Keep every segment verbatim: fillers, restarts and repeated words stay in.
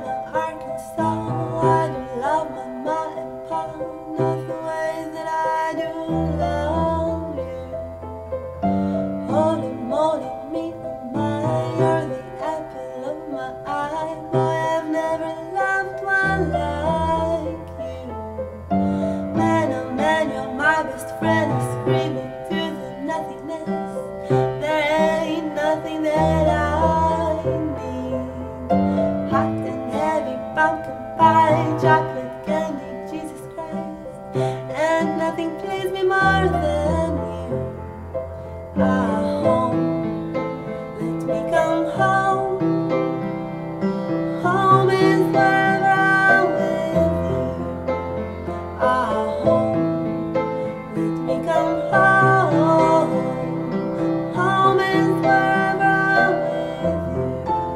Alabama, Arkansas. I do love my ma and pa, not the way that I do love you. Holy moly, me, oh my, you're the apple of my eye. Boy, I've never loved one like you. Man, oh man, you're my best friend, screaming to the nothingness. There ain't nothing that I need. Hot and heavy pumpkin pie, chocolate candy, Jesus Christ, and nothing pleased me more than you. Ah, home, let me come home. Home is wherever I'm with you. Ah, home, let me come home. Home is wherever I'm with you.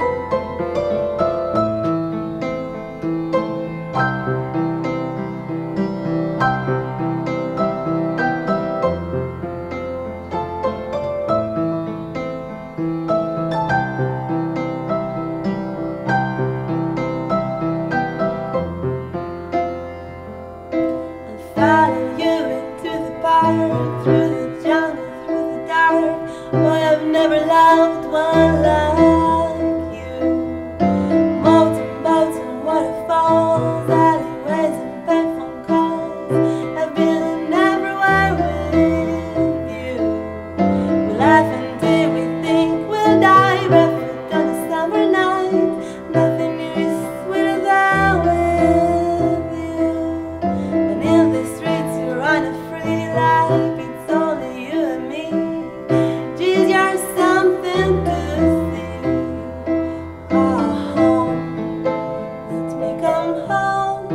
Follow you into the park, through the jungle, through the dark. Boy, I've never loved one like you. Mountain boats and waterfalls, alleyways and payphone calls. I've been everywhere with you. We laugh until we think we'll die, barefoot on a summer night. Nothing is sweeter than with you. And in the streets you run a free like it's only you and me. Geez, you're something to see. Ah, home, let me come home.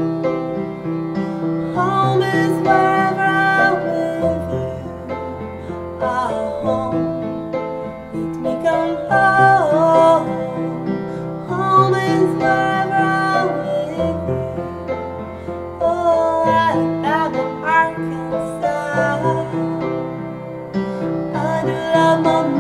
Home is wherever I'm with you. Ah, home, let me come home. Home is wherever I'm with you. Oh, Alabama, Arkansas. I do love my